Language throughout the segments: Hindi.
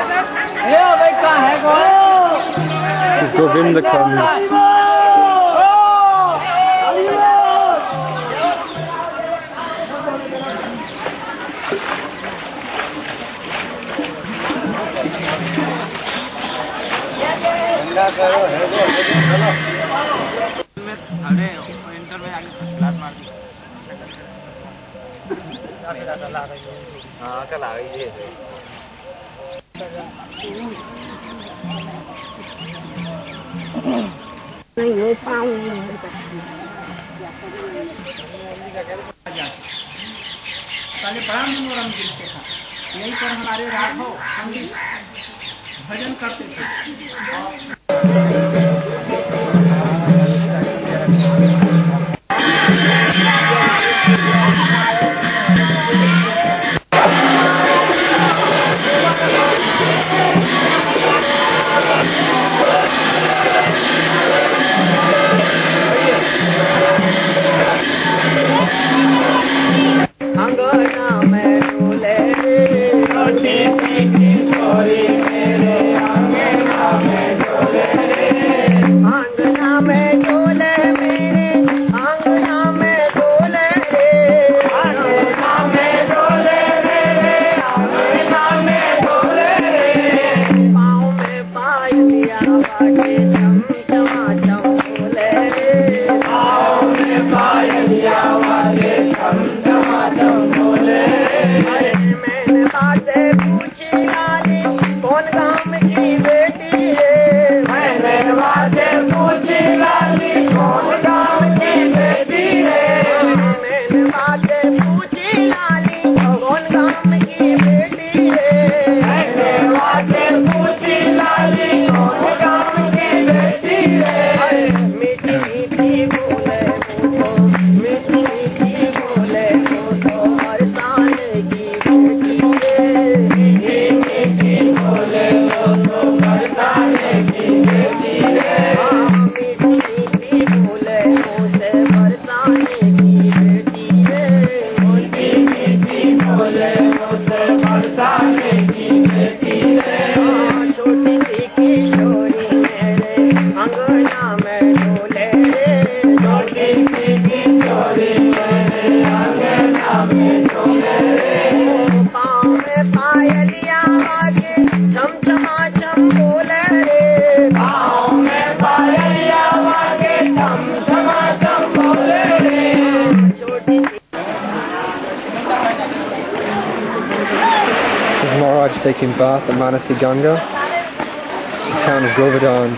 गोविंद खंड इंटर में आगे क्लास मार दी। हाँ कल आ गई है। नहीं हो पाऊंगी। पहले बड़ा मनोरम दृश्य था। यहीं पर हमारे राघव पंडित भजन करते थे। Maharaj taking bath at Manasi Ganga, the town of Govardhan.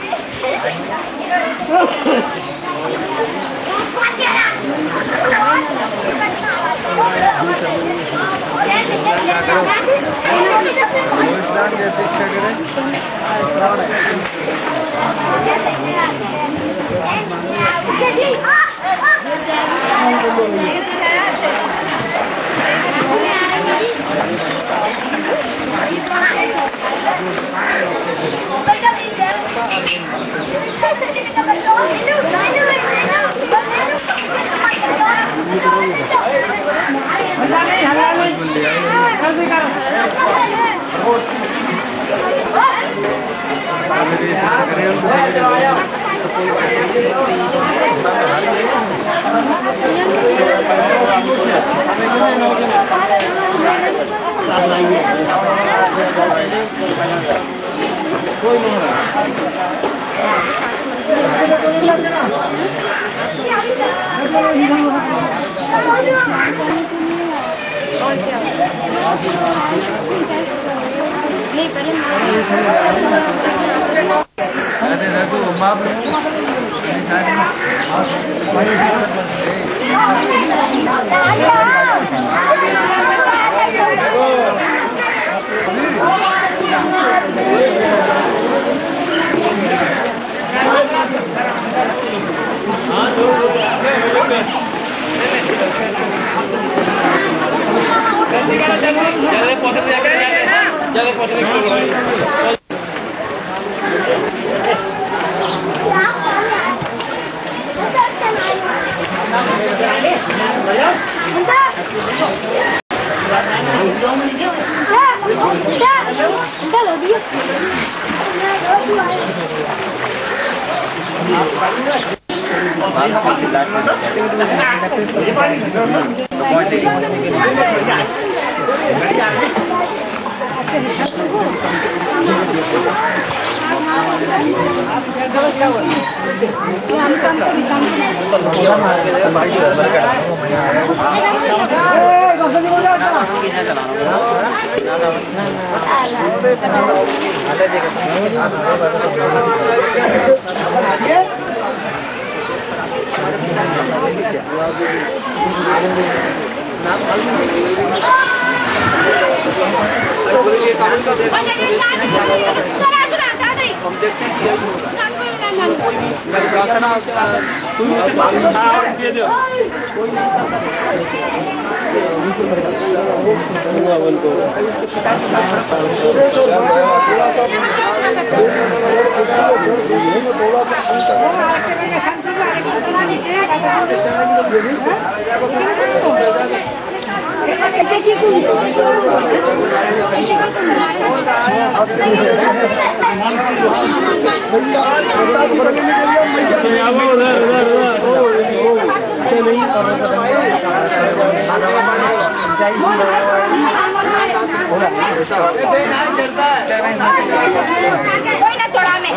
Enggak, कोई ना छोड़ा मैं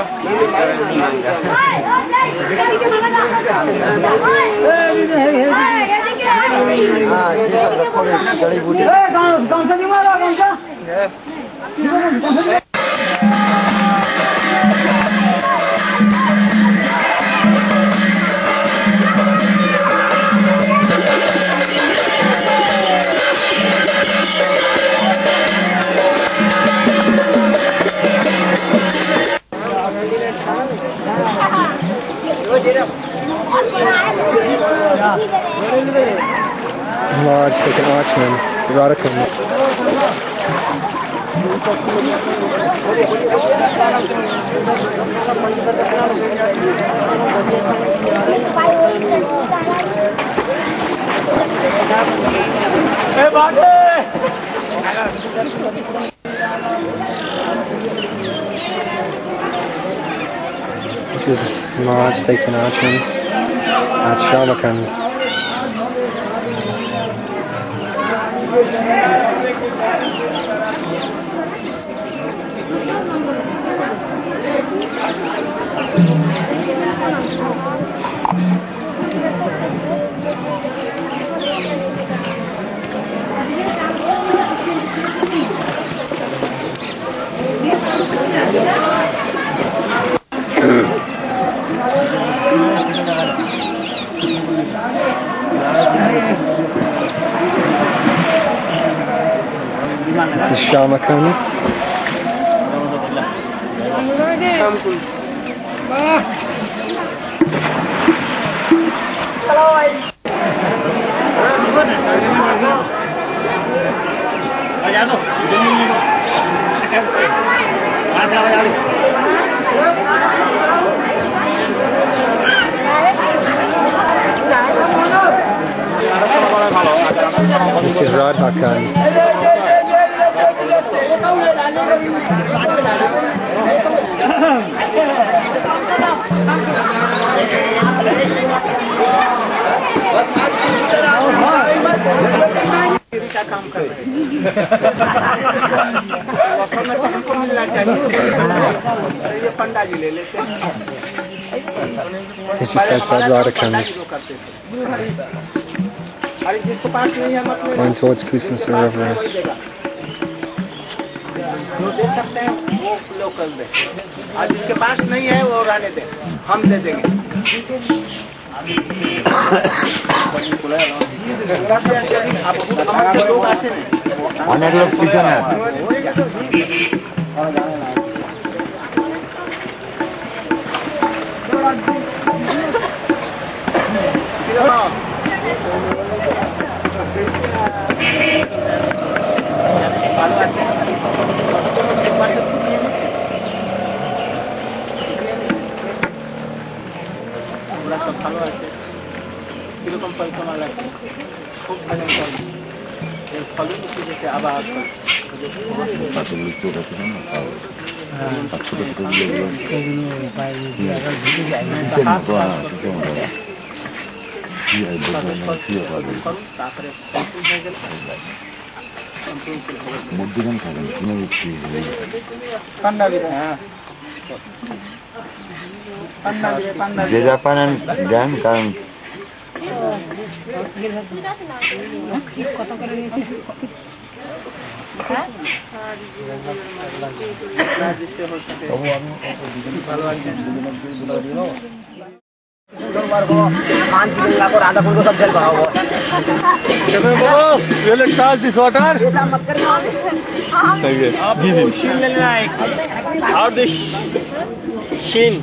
Lodge, like an watchman, erotica. This is Lodge, taking watchman at Sharlakan. This is Sharlakan. This is Radha Khan. काम कर रहे हमको मिलना चाहिए ये पंडा जी ले लेते हैं अरे जिसको पास नहीं है मतलब Going towards Christmas River. जो दे सकते हैं वो लोकल दे और जिसके पास नहीं है वो रहने दे हम दे देंगे অনেক লোক পিছনে আছে सब ভালো আছে কিরকম পরিকল্পনা লাগছে খুব ভালো এই ফলন কি যেছে আবার মধ্যখানে থাকেন যে যা পারেন দেন, কারণ आधा फूल को सब जल भरा हुआ और शीन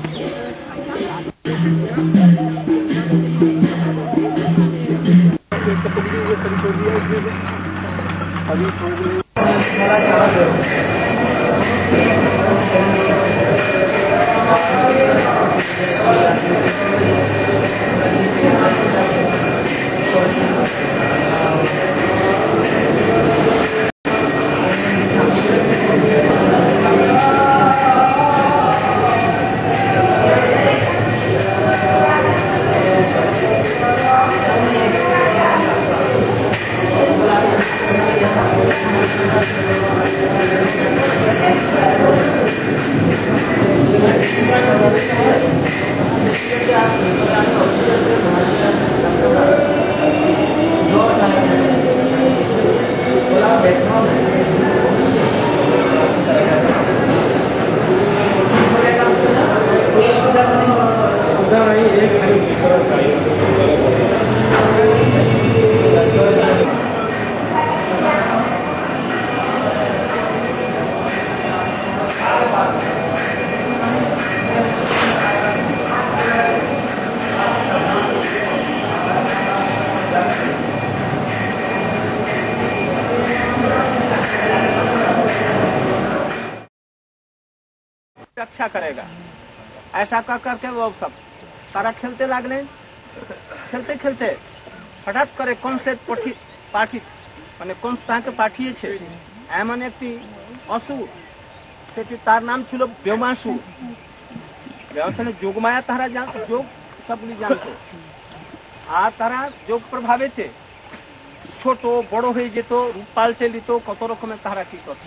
रक्षा करेगा। ऐसा कर करके वो सब तारा खेलते लागले। खेलते खेलते हठाৎ করে কোন সে পাঠি মানে কোন স্থানকে পাঠিয়েছে এমন একটি অসুর, সেটি তার নাম ছিল ব্যোমাসুর। ব্যোমাসুর যোগমায়া তারা জানতো, যোগ সবগুলি জানতো, আর তারা যোগ প্রভাবেতে ছোট বড় হয়ে যেত, রূপ পাল্টে নিত, কত রকমের তারা কি করত।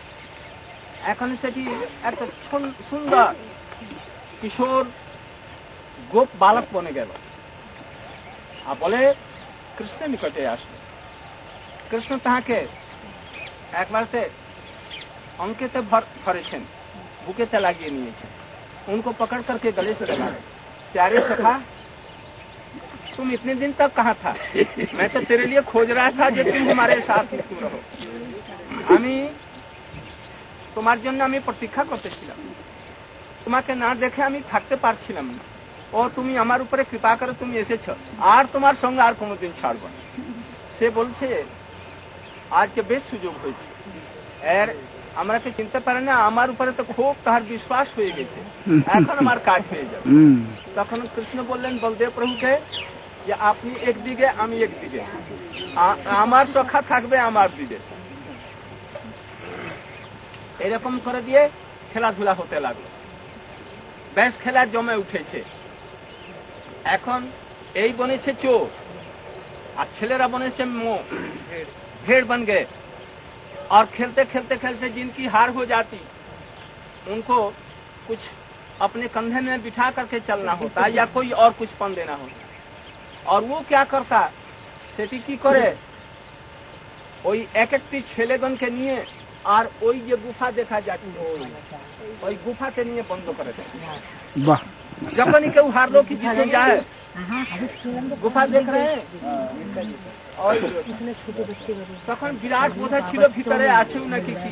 এখন সেটি একটা সুন্দর কিশোর গোপ বালক বনে গেল আর বলে কৃষ্ণের নিকটে আসবে। কৃষ্ণ তাহাকে একবারতে অঙ্কেতে ধরেছেন, বুকেতে লাগিয়ে নিয়েছেন। उनको पकड़ करके गले से लगा, प्यारे सखा तुम इतने दिन तक कहाँ था? मैं तो तेरे लिए खोज रहा था जो तुम हमारे साथ ही क्यों रहो। আমি তোমার জন্য আমি প্রতীক্ষা করতেছিলাম, তোমাকে না দেখে আমি থাকতে পারছিলাম না। ও তুমি আমার উপরে কৃপা করে তুমি এসেছ, আর তোমার সঙ্গে আর কোনোদিন ছাড়ব না। সে বলছে আজকে বেশ সুযোগ হয়েছে, এর আমরা কি চিনতে পারি না, আমার উপরে তো খুব তার বিশ্বাস হয়ে গেছে, এখন আমার কাজ হয়ে যাবে। তখন কৃষ্ণ বললেন বলদেব প্রভুকে যে আপনি একদিকে আমি একদিকে, আমার সখা থাকবে আমার দিকে। এরকম করে দিয়ে খেলাধুলা হতে লাগলো, বেশ খেলা জমে উঠেছে। এখন এই বনেছে চোর আর ছেলেরা বনেছে भेड़ बन गए। और खेलते खेलते खेलते जिनकी हार हो जाती उनको कुछ अपने कंधे में बिठा करके चलना होता या कोई और कुछ पन देना होता। और वो क्या करता, सेटी की करे ওই এক একটি ছেলেগণকে নিয়ে আর ওই যে গুফা দেখা যাচ্ছে ওই গুফাকে নিয়ে বন্ধ করে দেয়। বাহ! যখনই কেউ হারলো কি জিতে যায়, গুফা দেখ রে তখন বিরাট বোধ ছিল ভিতরে আছে নাকি কি,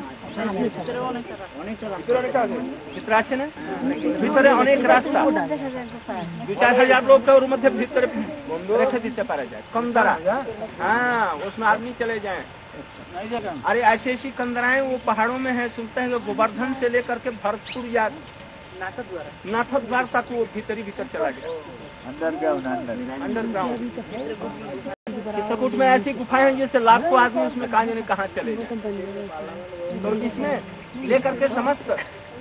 ভিতরে আছে না, ভিতরে অনেক রাস্তা, 2-4 हजार लोग का मध्य भीतर रेखे दीते पारा जाए कंदरा। हाँ, उसमें आदमी चले जाए। अरे ऐसी ऐसी कंदराएं वो पहाड़ों में है, सुनते हैं गोवर्धन से लेकर के भरतपुर या नाथक द्वार तक वो भीतर चला गया, अंडरग्राउंड। चित्रकूट में ऐसी गुफाएं हैं जैसे लाखों आदमी उसमें कहां जाने कहां चले जाए। तो इसमें लेकर के समस्त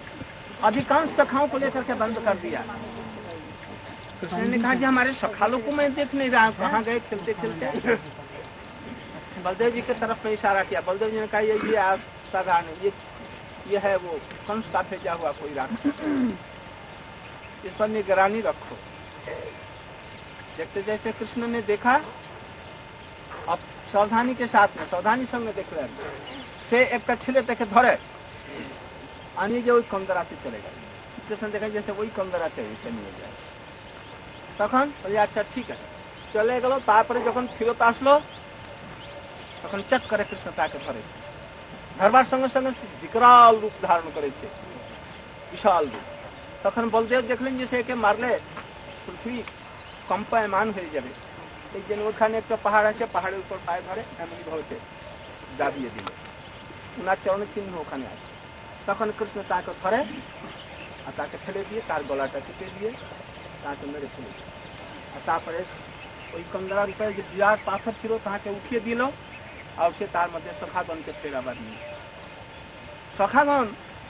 अधिकांश सखाओं को लेकर के बंद कर दिया। कृष्ण ने कहा जी हमारे सखा लोग को मैं देख नहीं रहा, कहाँ गए खेलते खेलते। बलदेव जी की तरफ में इशारा किया। बलदेव जी ने कहा ये आप साधारण ये है वो कंस का भेजा हुआ कोई राक्षस, इस पर निगरानी रखो। देखते देखते कृष्ण ने देखा, अब सावधानी के साथ में सावधानी संग देख रहे से एक का छिले देखे धरे आनी जो कम दराते चलेगा। कृष्ण देखा जैसे वही कम दराते चलिए जाए তখন বলি আচ্ছা ঠিক আছে চলে গেল। তারপরে যখন ফিরত আসলো তখন চট করে কৃষ্ণ তাকে ধরেছে। ধরবার সঙ্গে সঙ্গে বিকরাল রূপ ধারণ করেছে, বিশাল রূপ। তখন বলদেব দেখলেন যে সে একে মারলে পৃথিবী কম্পায়মান হয়ে যাবে, এই জন্য ওখানে একটা পাহাড় আছে, পাহাড়ের উপর পায়ে ধরে এমনি ভাবে দাবিয়ে দিল। ওনার চরণ চিহ্ন ওখানে আছে। তখন কৃষ্ণ তাকে ধরে আর তাকে ফেলে দিয়ে তার গলাটা টিপে দিয়ে তাকে মেরে ফেলেছে। আর তারপরে ওই কন্দরার উপরে যে বিরাট পাথর ছিল তাকে উঠিয়ে দিল আর সে তার মধ্যে সখাগণকে ফের আবার নিয়ে। সখাগণ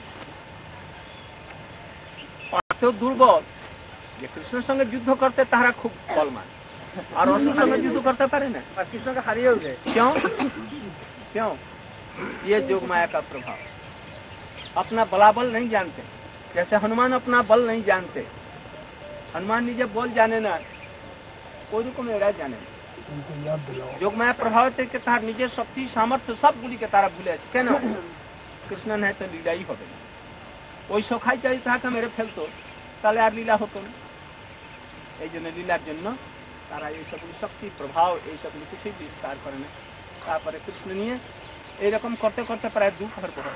এত দুর্বল যে কৃষ্ণের সঙ্গে যুদ্ধ করতে তারা খুব বলমান, আর অসুর সঙ্গে যুদ্ধ করতে পারে না, আর কৃষ্ণকে হারিয়েও যায়। क्यों? ये जोग माया का प्रभाव। अपना बलाबल नहीं जानते, जैसे हनुमान अपना बल नहीं जानते। हनुमान निजे बोल जाने ना कोई रकम एड़ा जाने जोग माया प्रभाव के तार निजे शक्ति सामर्थ्य सब गुली के तारा भूले केन कृष्ण नहीं तो लीला ही হবে ওই সখাই চাই তাকে মেরে ফেলতো তাহলে আর লীলা হতো না। এই জন্য লীলার জন্য তারা এই সবগুলি শক্তি প্রভাব এই সবগুলি কিছুই বিস্তার করে না। তারপরে কৃষ্ণ নিয়ে এইরকম করতে করতে প্রায় 2 ঘর পর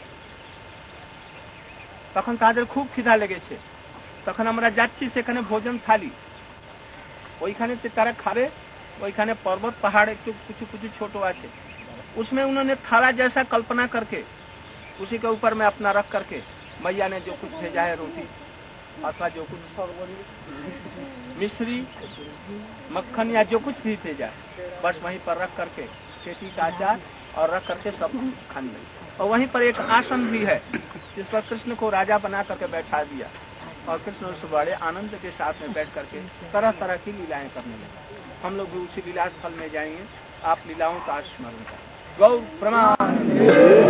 তখন তাদের খুব খিদা লেগেছে। তখন আমরা যাচ্ছি সেখানে ভোজন থালি, ওইখানে তারা খাবে। ওইখানে पर्वत पहाड़ एक कुछ कुछ छोटो আছে, उसमें उन्होंने थाला जैसा कल्पना करके उसी के ऊपर में अपना रख करके मैया ने जो कुछ भेजा है रोटी अथवा जो कुछ मिश्री मक्खन या जो कुछ भी भेजा बस वहीं पर रख करके खेती का अचार और रख करके सब खाने लगे। और वहीं पर एक आसन भी है जिस पर कृष्ण को राजा बना करके बैठा दिया और कृष्ण उस बड़े आनंद के साथ में बैठ करके तरह तरह की लीलाएं करने लगे। हम लोग भी उसी लीला स्थल में जाएंगे, आप लीलाओं का स्मरण करें। गौ प्रमाण।